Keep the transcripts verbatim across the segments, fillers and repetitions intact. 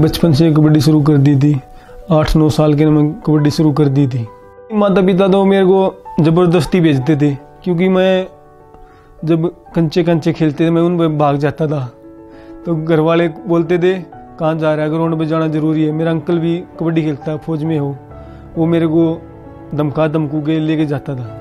बचपन से कबड्डी शुरू कर दी थी। आठ नौ साल के मैं कबड्डी शुरू कर दी थी। माता पिता तो मेरे को ज़बरदस्ती भेजते थे, क्योंकि मैं जब कंचे कंचे खेलते थे मैं उन पर भाग जाता था। तो घर वाले बोलते थे कहाँ जा रहा है, ग्राउंड में जाना ज़रूरी है। मेरा अंकल भी कबड्डी खेलता है, फौज में हो, वो मेरे को धमका धमकू के लेके जाता था।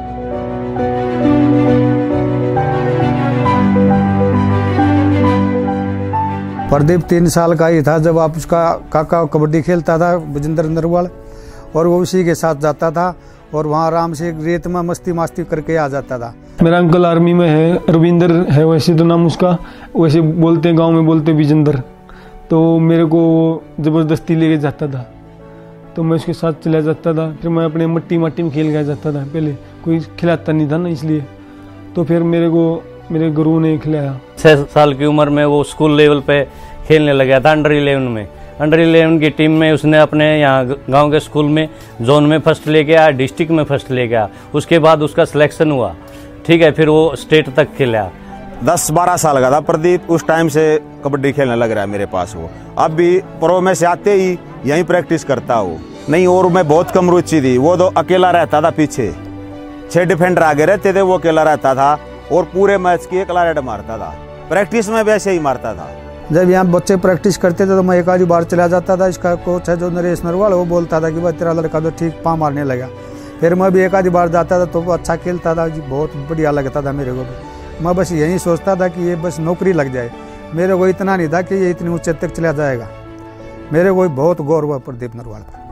प्रदीप तीन साल का ही था जब आप उसका काका कबड्डी खेलता था बजिंदर नरवाल, और वो उसी के साथ जाता था और वहाँ आराम से रेत में मस्ती मस्ती करके आ जाता था। मेरा अंकल आर्मी में है, रविंदर है वैसे तो नाम उसका, वैसे बोलते हैं गांव में बोलते विजेंदर। तो मेरे को ज़बरदस्ती लेके जाता था, तो मैं उसके साथ चला जाता था। फिर मैं अपने मट्टी मट्टी में खेल गया जाता था, पहले कोई खिलाता नहीं था ना, इसलिए तो फिर मेरे को मेरे गुरु ने खिलाया। छः साल की उम्र में वो स्कूल लेवल पे खेलने लग गया था। अंडर इलेवन में अंडर इलेवन की टीम में उसने अपने यहाँ गांव के स्कूल में जोन में फर्स्ट ले गया, डिस्ट्रिक्ट में फर्स्ट ले गया। उसके बाद उसका सिलेक्शन हुआ, ठीक है, फिर वो स्टेट तक खेला। दस बारह साल का था प्रदीप, उस टाइम से कबड्डी खेलने लग रहा है मेरे पास वो। अब भी प्रो में से आते ही यहीं प्रैक्टिस करता वो नहीं, और मैं बहुत कम रुचि थी। वो तो अकेला रहता था, पीछे छह डिफेंडर आगे रहते थे, वो अकेला रहता था और पूरे मैच की अकेला रेड मारता था। प्रैक्टिस में वैसे ही मारता था। जब यहाँ बच्चे प्रैक्टिस करते थे तो मैं एक आधी बार चला जाता था। इसका कोच है जो नरेश नरवाल, वो बोलता था कि भाई तेरा लड़का तो ठीक पाँव मारने लगा। फिर मैं भी एक आधी बार जाता था तो वो अच्छा खेलता था जी, बहुत बढ़िया लगता था मेरे को। मैं बस यही सोचता था कि ये बस नौकरी लग जाए। मेरे को इतना नहीं था कि ये इतनी ऊंचे तक चला जाएगा। मेरे को बहुत गौरव है प्रदीप नरवाल पर।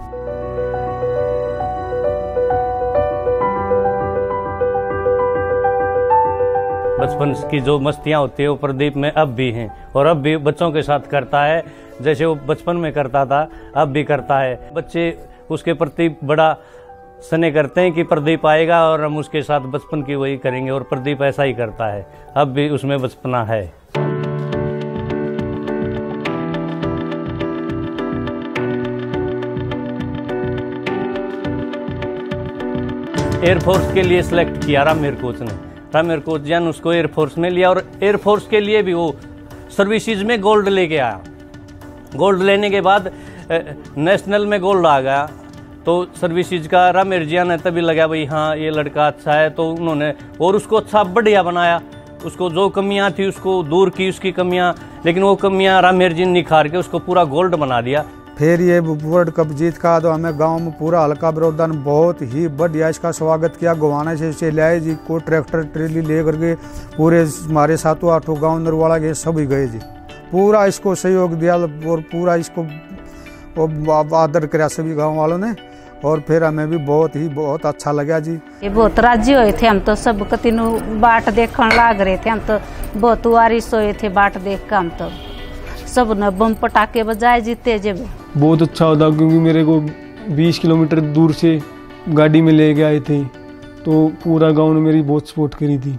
बचपन की जो मस्तियाँ होती है वो प्रदीप में अब भी हैं, और अब भी बच्चों के साथ करता है जैसे वो बचपन में करता था, अब भी करता है। बच्चे उसके प्रति बड़ा स्नेह करते हैं कि प्रदीप आएगा और हम उसके साथ बचपन की वही करेंगे, और प्रदीप ऐसा ही करता है, अब भी उसमें बचपना है। एयरफोर्स के लिए सिलेक्ट किया रामेर कोच ने, रामेर कोच जन उसको एयरफोर्स में लिया, और एयरफोर्स के लिए भी वो सर्विसेज में गोल्ड लेके आया। गोल्ड लेने के बाद नेशनल में गोल्ड आ गया, तो सर्विसेज का रामेर जिया ने तभी लगा भाई हाँ ये लड़का अच्छा है, तो उन्होंने और उसको अच्छा बढ़िया बनाया। उसको जो कमियां थी उसको दूर की, उसकी कमियां, लेकिन वो कमियां रामेर जी ने निखार के उसको पूरा गोल्ड बना दिया। फिर ये वर्ल्ड कप जीत का तो हमें गांव में पूरा हल्का विरोधा ने बहुत ही बढ़िया इसका स्वागत किया। गोवाना से इसे लाए जी, को ट्रैक्टर ट्रेली ले करके पूरे हमारे सातों आठों गाँव नरवाड़ा के सभी गए जी। पूरा इसको सहयोग दिया और पूरा इसको आदर किया सभी गाँव वालों ने, और फिर हमें भी बहुत ही बहुत अच्छा लगा जी। ये बहुत राजी हुए थे हम तो, सब कतीनू बाट देखने लाग रहे थे हम तो, बहुत वारिश हुए थे बाट देख कर। हम तो सब ने बम पटाखे बजाए जीते जब। बहुत अच्छा होता, क्योंकि मेरे को बीस किलोमीटर दूर से गाड़ी में ले के आए थे, तो पूरा गांव ने मेरी बहुत सपोर्ट करी थी।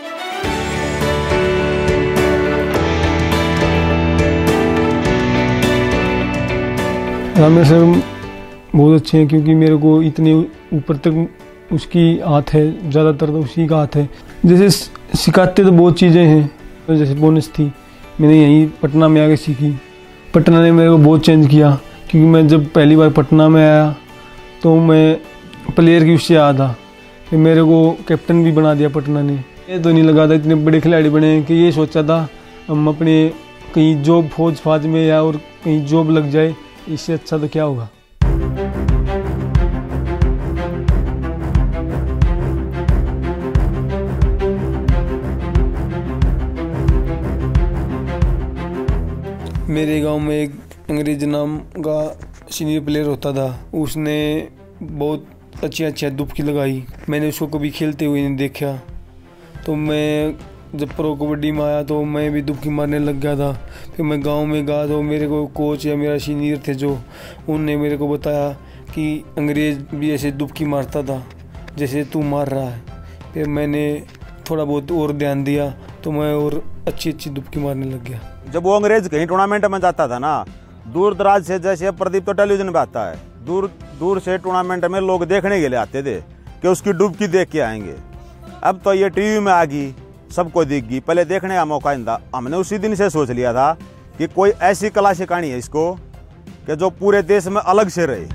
रामेर सर बहुत अच्छे हैं, क्योंकि मेरे को इतने ऊपर तक उसकी हाथ है, ज़्यादातर तो उसी का हाथ है। जैसे सिखाते तो बहुत चीज़ें हैं, जैसे बोनस थी मैंने यहीं पटना में आके सीखी। पटना ने मेरे को बहुत चेंज किया, क्योंकि मैं जब पहली बार पटना में आया तो मैं प्लेयर की उससे आया था, फिर मेरे को कैप्टन भी बना दिया पटना ने। ये तो नहीं लगा था इतने बड़े खिलाड़ी बने कि ये सोचा था हम अपने कहीं जॉब फौज फाज में या और कहीं जॉब लग जाए, इससे अच्छा तो क्या होगा। मेरे गांव में एक अंग्रेज नाम का सीनियर प्लेयर होता था, उसने बहुत अच्छी अच्छी दुबकी लगाई। मैंने उसको कभी खेलते हुए नहीं देखा, तो मैं जब प्रो कबड्डी में आया तो मैं भी दुबकी मारने लग गया था। फिर मैं गांव में गया तो मेरे को कोच या मेरा सीनियर थे जो, उनने मेरे को बताया कि अंग्रेज भी ऐसे दुबकी मारता था जैसे तू मार रहा है। फिर मैंने थोड़ा बहुत और ध्यान दिया तो मैं और अच्छी अच्छी दुबकी मारने लग गया। जब वो अंग्रेज कहीं टूर्नामेंट में जाता था ना, दूर दराज से, जैसे प्रदीप तो टेलीविजन पे आता है, दूर दूर से टूर्नामेंट में लोग देखने के लिए आते थे कि उसकी डुबकी देख के आएंगे। अब तो ये टीवी में आ गई, सबको दिख गई, पहले देखने का मौका नहीं था। हमने उसी दिन से सोच लिया था कि कोई ऐसी कला सिखानी है इसको कि जो पूरे देश में अलग से रहे।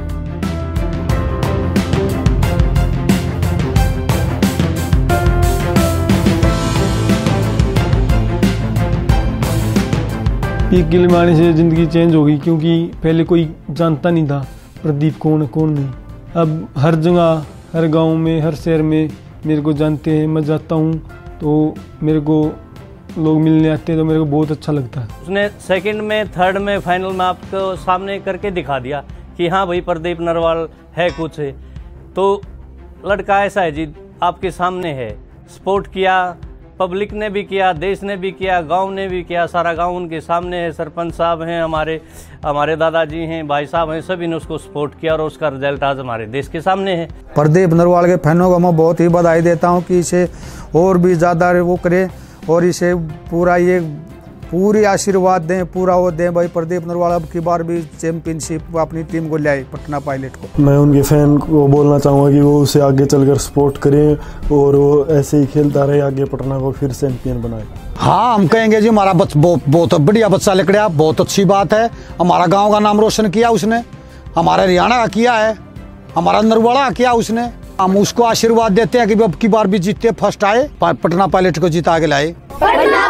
पीक के लिए आने से ज़िंदगी चेंज हो गई, क्योंकि पहले कोई जानता नहीं था प्रदीप कौन है कौन नहीं। अब हर जगह, हर गांव में, हर शहर में मेरे को जानते हैं। मैं जाता हूँ तो मेरे को लोग मिलने आते हैं तो मेरे को बहुत अच्छा लगता है। उसने सेकंड में, थर्ड में, फाइनल में आपको सामने करके दिखा दिया कि हाँ भाई प्रदीप नरवाल है कुछ है। तो लड़का ऐसा है जी, आपके सामने है। सपोर्ट किया, पब्लिक ने भी किया, देश ने भी किया, गांव ने भी किया, सारा गांव उनके सामने है। सरपंच साहब हैं, हमारे हमारे दादाजी हैं, भाई साहब हैं, सभी ने उसको सपोर्ट किया और उसका रिजल्ट आज हमारे देश के सामने है। प्रदीप नरवाल के फैनों को मैं बहुत ही बधाई देता हूं कि इसे और भी ज़्यादा वो करे और इसे पूरा ये पूरी आशीर्वाद दें, पूरा वो दें भाई प्रदीप नरवाल अब की बार भी चैंपियनशिप अपनी टीम को ले आए, पटना पायलट को। मैं उनके फैन को बोलना चाहूँगा कि वो उसे आगे चलकर सपोर्ट करें और वो ऐसे ही खेलता रहे, आगे पटना को फिर चैंपियन बनाए। हाँ, हम कहेंगे जी हमारा बच, बहुत, बहुत बढ़िया बच्चा निकला, बहुत अच्छी बात है। हमारा गाँव का नाम रोशन किया उसने, हमारे हरियाणा का किया है, हमारा नरवाड़ा का किया उसने। हम उसको आशीर्वाद देते हैं कि अब की बार भी जीते, फर्स्ट आए, पटना पायलट को जिता के लाए।